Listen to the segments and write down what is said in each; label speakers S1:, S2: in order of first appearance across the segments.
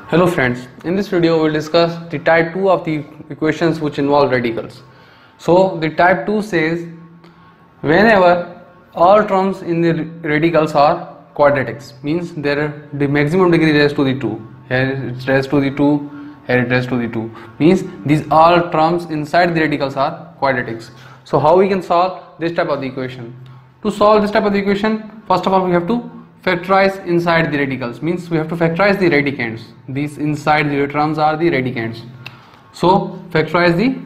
S1: Hello friends, in this video we will discuss the type 2 of the equations which involve radicals. So the type 2 says whenever all terms in the radicals are quadratics, means the maximum degree raised to the 2, here it raised to the 2, here it raised to the 2, means these all terms inside the radicals are quadratics. So how we can solve this type of the equation? To solve this type of the equation, first of all we have to factorize inside the radicals, means we have to factorize the radicands. These inside the terms are the radicands. So factorize the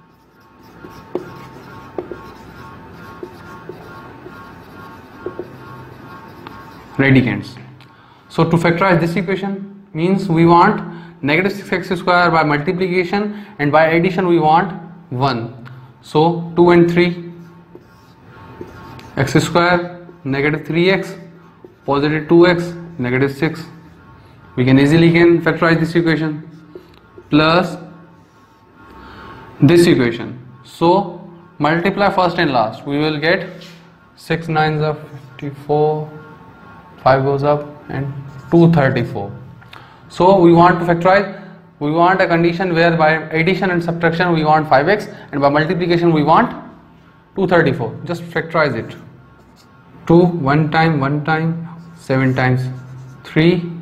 S1: radicands. So to factorize this equation means we want negative 6x square by multiplication, and by addition we want 1. So 2 and 3, x square, negative 3x, positive 2x, negative 6. We can easily factorize this equation plus this equation. So multiply first and last. We will get 6 9s are 54, 5 goes up, and 234. So we want to factorize. We want a condition where by addition and subtraction we want 5x, and by multiplication we want 234. Just factorize it. 2 1 time, 7 times, 3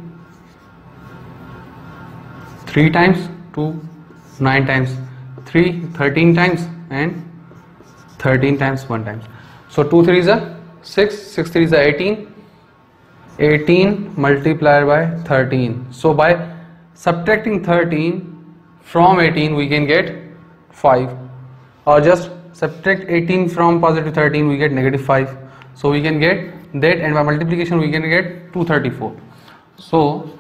S1: times, 2 9 times, 3 13 times, and 13 times 1 times. So 2 3s are 6, 6 3s are 18, 18 multiplied by 13. So by subtracting 13 from 18 we can get 5, or just subtract 18 from positive 13 we get negative 5. So we can get that, and by multiplication we can get 234. So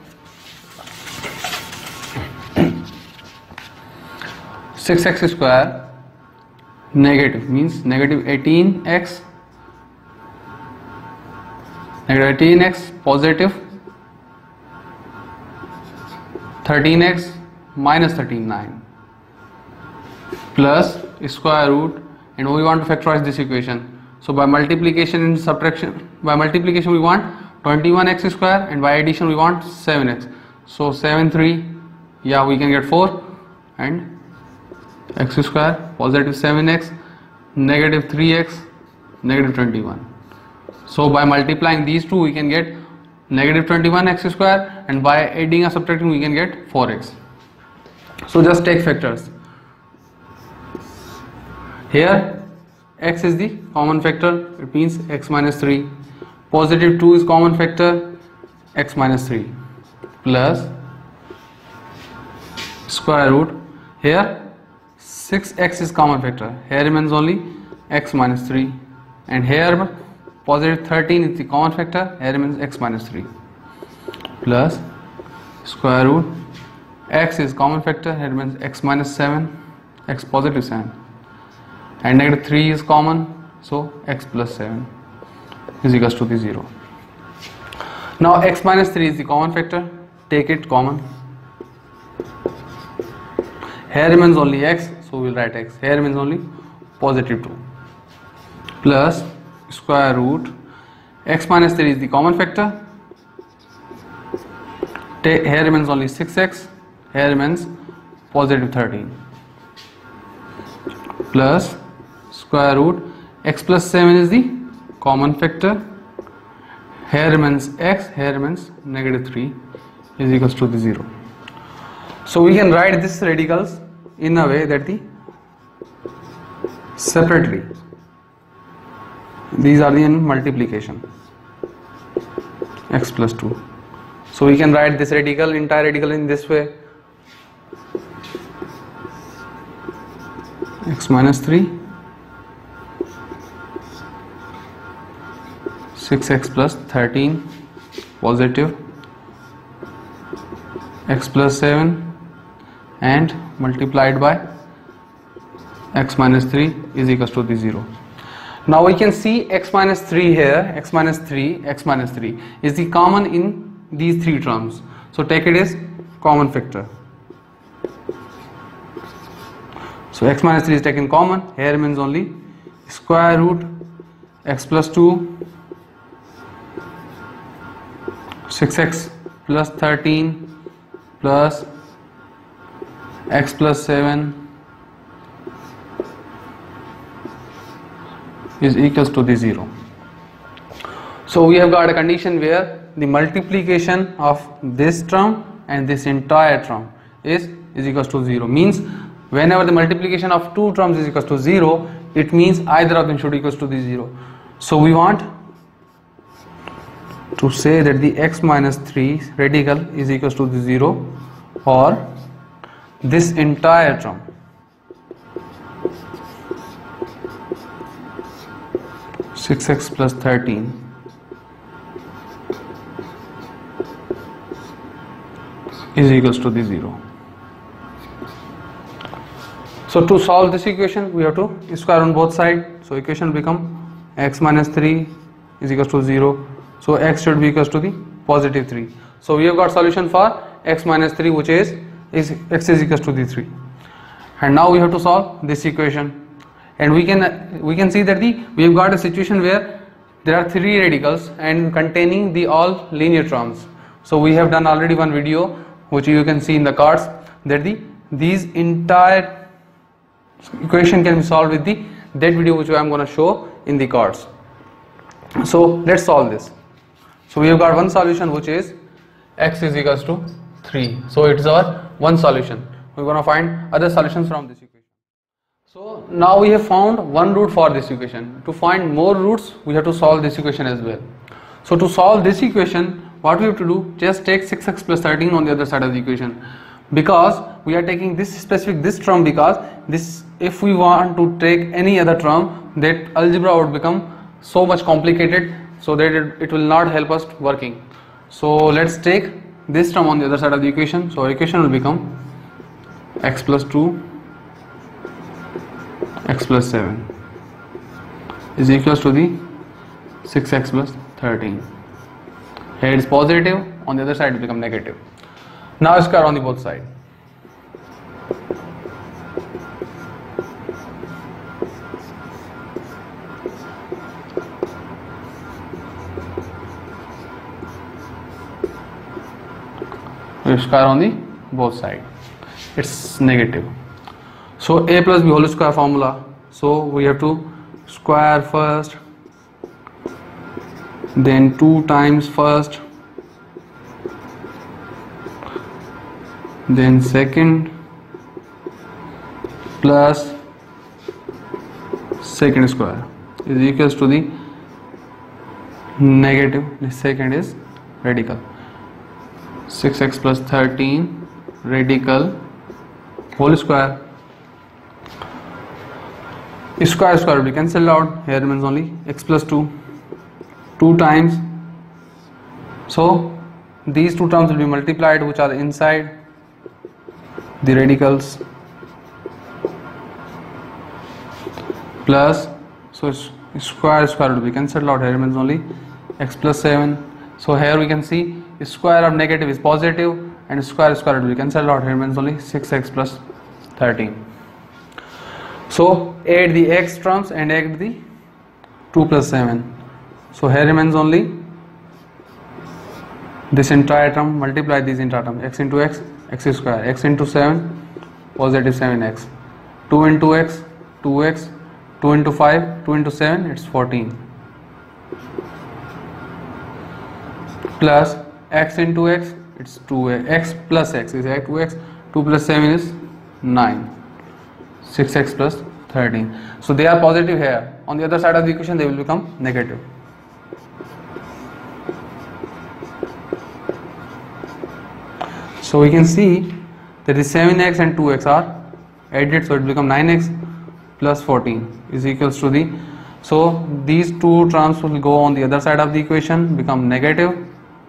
S1: 6x square negative means negative 18x, positive 13x minus 39 plus square root, and we want to factorize this equation. So by multiplication and subtraction, by multiplication we want 21x square, and by addition we want 7x. So 7 3, yeah, we can get 4, and x square, positive 7x, negative 3x, negative 21. So by multiplying these two we can get negative 21x square, and by adding or subtracting we can get 4x. So just take factors. Here x is the common factor, it means x minus 3. Positive 2 is common factor, x minus 3, plus square root. Here 6x is common factor, here remains only x minus 3, and here positive 13 is the common factor, here remains x minus 3, plus square root. X is common factor, here remains x minus 7, x positive 7, and negative 3 is common, so x plus 7 is equals to the 0. Now x minus 3 is the common factor, take it common. Here remains only x, so we will write x. Here remains only positive 2, plus square root. X minus 3 is the common factor, here remains only 6x, here remains positive 13, plus square root. X plus 7 is the common factor, here remains x, here remains negative 3 is equals to the 0. So we can write this radicals in a way that the separately, these are the in multiplication, x plus 2. So we can write this radical, entire radical in this way, x minus 3, 6x plus 13, positive x plus 7, and multiplied by x minus 3 is equals to the 0. Now we can see x minus 3 here, x minus 3 is the common in these three terms. So take it as common factor. So x minus 3 is taken common, here remains only square root x plus 2, 6x plus 13 plus x plus 7 is equals to the 0. So we have got a condition where the multiplication of this term and this entire term is equals to 0. Means whenever the multiplication of two terms is equals to 0, it means either of them should equals to the 0. So we want to say that the x minus 3 radical is equals to the 0, or this entire term six x plus 13 is equals to the 0. So to solve this equation, we have to square on both sides. So equation become x minus 3 is equals to 0. So x should be equals to the positive 3. So we have got solution for x minus 3, which is x is equals to the 3. And now we have to solve this equation. And we can see that we have got a situation where there are three radicals and containing the all linear terms. So we have done already one video which you can see in the cards, that these entire equation can be solved with that video which I am going to show in the cards. So let's solve this. So we have got one solution which is x is equals to 3. So it is our one solution. We are going to find other solutions from this equation. So now we have found one root for this equation. To find more roots, we have to solve this equation as well. So to solve this equation, what we have to do, just take 6x plus 13 on the other side of the equation, because we are taking this term, because this, if we want to take any other term, that algebra would become so much complicated, so that it will not help us working. So let's take this term on the other side of the equation. So our equation will become x plus 2 x plus 7 is equals to the 6x plus 13. Here it is positive, on the other side it become negative. Now square on the both sides. Square on the both sides, it's negative. So a plus b whole square formula. So we have to square first, then 2 times first, then second, plus second square is equals to the negative, the second is radical, 6x plus 13 radical whole square. Square will be cancelled out. Here remains only x plus 2 times. So these two terms will be multiplied, which are inside the radicals, plus, so square will be cancelled out. Here remains only x plus 7. So here we can see square of negative is positive, and square will be cancelled out. Here remains only 6x plus 13. So add the x terms and add the 2 plus 7. So here remains only this entire term, multiply these entire term, x into x, x square, x into 7, positive 7x, 2 into x, 2x, 2 into 5, 2 into 7, it's 14, plus x into x, it's 2x, x plus x is 2x, 2 plus 7 is 9, 6x plus 13. So they are positive here. On the other side of the equation, they will become negative. So we can see that the 7x and 2x are added, so it becomes 9x plus 14 is equals to the, so these two terms will go on the other side of the equation, become negative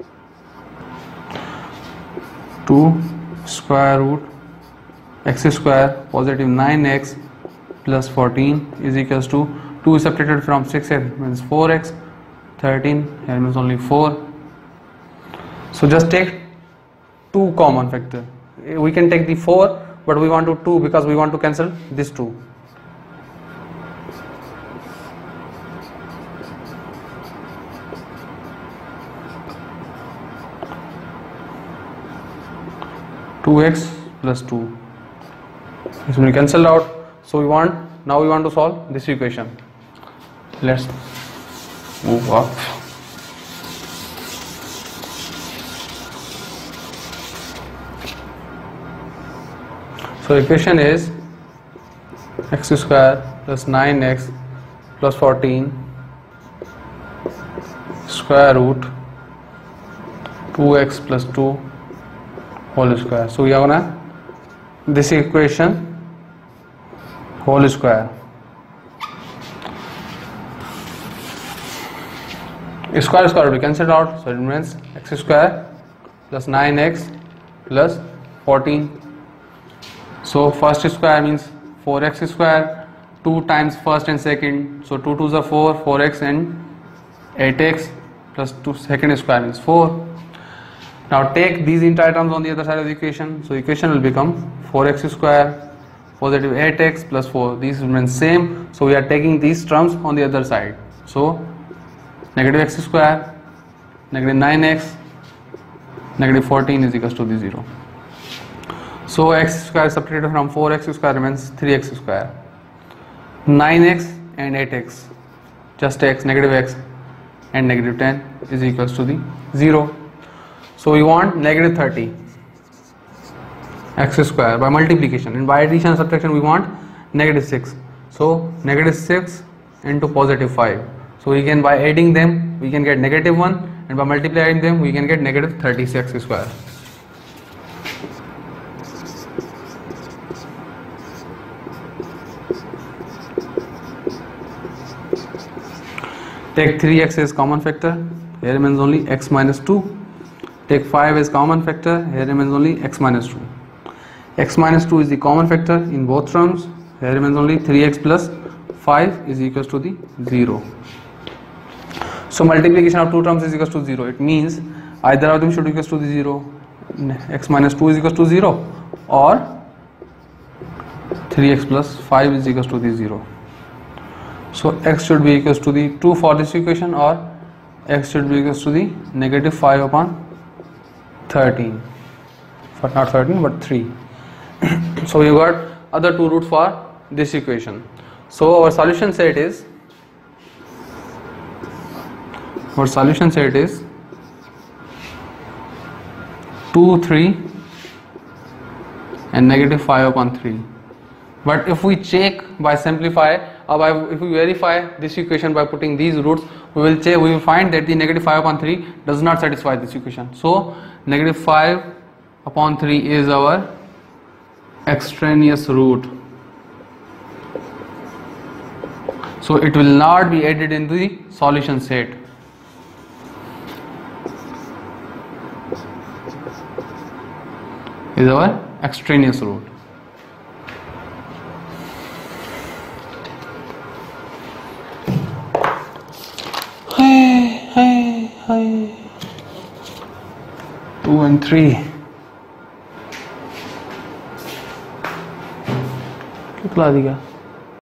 S1: 2 square root x square positive 9x plus 14 is equals to 2 is subtracted from 6x means 4x, 13 here means only 4. So just take 2 common factor. We can take the 4, but we want to 2 because we want to cancel this 2. 2x plus 2. This will be cancelled out. So now we want to solve this equation. Let's move up. So equation is x square plus 9x plus 14 square root 2x plus 2 whole square. So we are gonna this equation whole square. Square will be cancelled out, so it remains x square plus 9x plus 14. So first square means 4x square, 2 times first and second, so 2 2s are 4, 4x and 8x plus 2 second square means 4. Now take these entire terms on the other side of the equation, so equation will become 4x square positive 8x plus 4. These remain same, so we are taking these terms on the other side. So negative x square, negative 9x, negative 14 is equals to the 0. So x square is subtracted from 4x square remains 3x square. 9x and 8x, just x, negative x and negative 10 is equals to the 0. So we want negative 30 x square by multiplication, and by addition and subtraction we want negative 6. So negative 6 into positive 5. So we can, by adding them we can get negative 1, and by multiplying them we can get negative 36 square. Take 3x as common factor, here remains only x minus 2. Take 5 as common factor, here remains only x minus 2. X minus 2 is the common factor in both terms, here remains only 3x plus 5 is equals to the 0. So multiplication of two terms is equals to 0. It means either of them should be equals to the 0. X minus 2 is equals to 0 or 3x plus 5 is equals to the 0. So x should be equals to the 2 for this equation, or x should be equals to the negative 5 upon 13, but not 13 but 3. So we got other two roots for this equation. So our solution set is 2, 3 and negative 5 upon 3. But if we check by simplify, or if we verify this equation by putting these roots, we will find that the negative 5 upon 3 does not satisfy this equation. So negative 5 upon 3 is our extraneous root. So it will not be added into the solution set. Is our extraneous root. Hi. 2 and 3. कितना दिया?